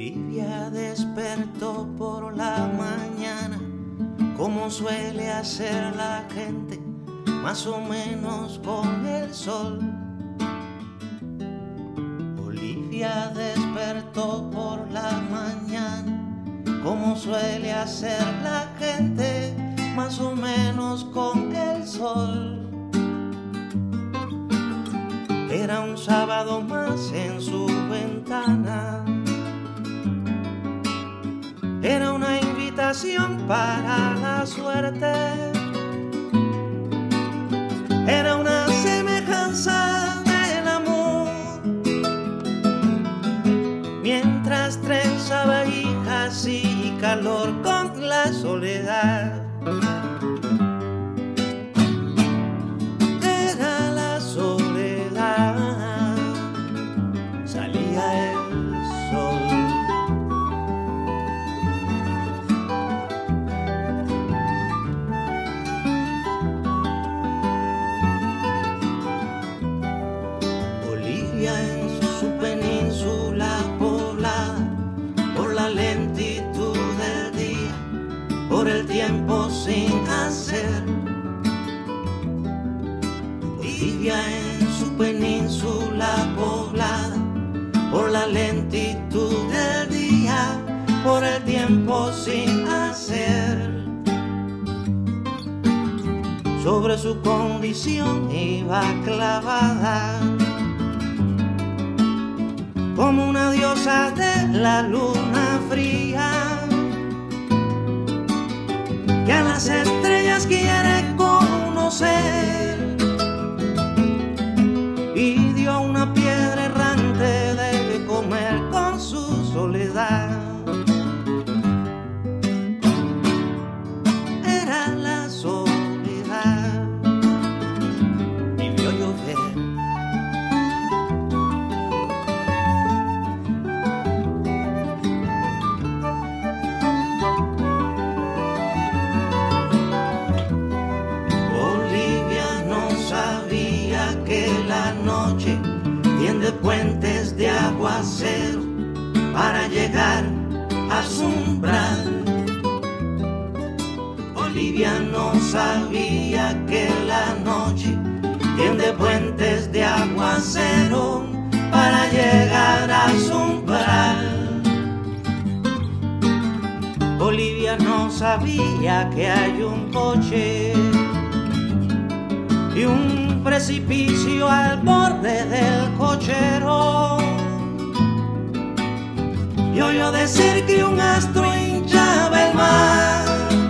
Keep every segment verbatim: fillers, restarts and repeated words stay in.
Olivia despertó por la mañana, como suele hacer la gente, más o menos con el sol. Olivia despertó por la mañana, como suele hacer la gente, más o menos con el sol. Era un sábado más en su ventana, era una invitación para la suerte, era una semejanza del amor. Mientras trenzaba hijas y calor con la soledad, era la soledad, salía el sol. En su península poblada por la lentitud del día, por el tiempo sin hacer. Olivia en su península poblada por la lentitud del día, por el tiempo sin hacer. Sobre su condición iba clavada como una diosa de la luna fría, que a las estrellas quiere conocer, y dio una piedra errante de comer con su soledad. Era la soledad y vio llover. Tiende puentes de aguacero para llegar a su umbral. Olivia no sabía que la noche tiende puentes de aguacero para llegar a su umbral. Olivia no sabía que hay un coche y un precipicio al borde del cochero, y oyó decir que un astro hinchaba el mar,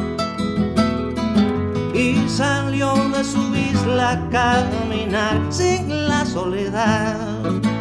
y salió de su isla a caminar sin la soledad.